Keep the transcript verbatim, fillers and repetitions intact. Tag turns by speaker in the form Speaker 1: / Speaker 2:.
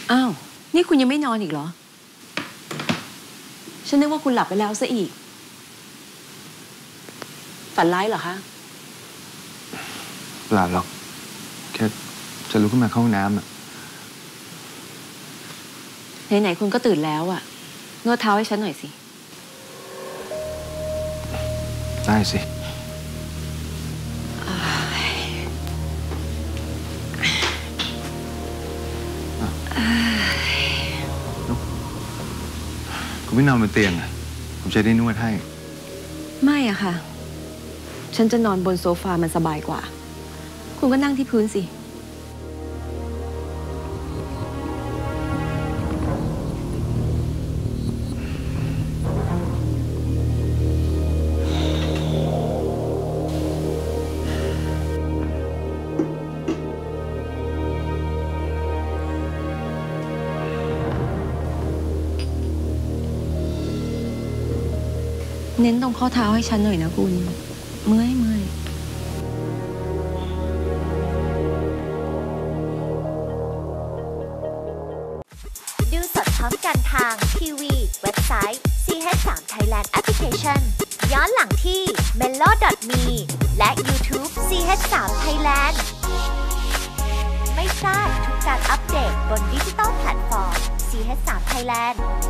Speaker 1: อ้าวนี่คุณยังไม่นอนอีกเหรอฉันนึกว่าคุณหลับไปแล้วซะอีกฝันร้ายเหรอคะ
Speaker 2: เปล่าหรอกแค่จะลุกขึ้นมาเข้าห้องน้ำอะ
Speaker 1: ไหนๆคุณก็ตื่นแล้วอะนวดเท้าให้ฉันหน่อยสิ
Speaker 2: ได้สิคุณไม่นอนบนเตียงอะผมจะได้นวดให้
Speaker 1: ไม่อะค่ะฉันจะนอนบนโซฟามันสบายกว่าคุณก็นั่งที่พื้นสิเน้นตรงข้อเท้าให้ฉันหน่อยนะคุณเมื่อยเมื่อย
Speaker 3: ดูสดพร้อมกันทางทีวีเว็บไซต์ ซี เอช ทรี Thailand Application ย้อนหลังที่ เมโล ดอท มี และ YouTube ซี เอช ทรี Thailand ไม่พลาดทุกการอัปเดตบนดิจิตอลแพลตฟอร์ม ซี เอช ทรี Thailand